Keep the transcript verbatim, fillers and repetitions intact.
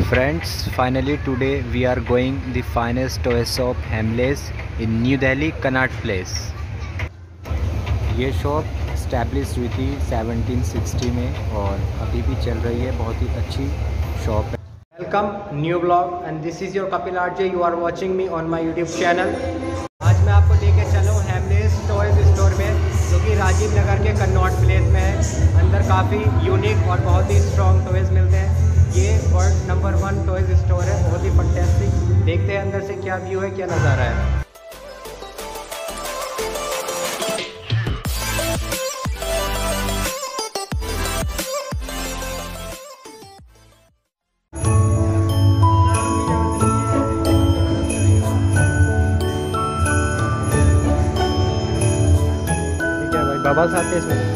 Friends, finally today we are going the finest toy shop Hamleys in New Delhi, Connaught Place. ये shop establish हुई थी seventeen sixty में और अभी भी चल रही है। बहुत ही अच्छी शॉप है। Welcome new blog and this is your Kapil RJ. You are watching me on my YouTube channel. आज मैं आपको लेके चलूँ हैमलेस टॉयज स्टोर में, जो कि राजीव नगर के कन्नॉट प्लेस में है। अंदर काफ़ी यूनिक और बहुत ही स्ट्रॉन्ग टॉयज़ मिलते हैं। ये world number one toys store है, बहुत ही फंटेस्टिक। देखते हैं अंदर से क्या व्यू है, क्या नज़ारा है। ठीक है भाई, बाबा साथ है इसमें।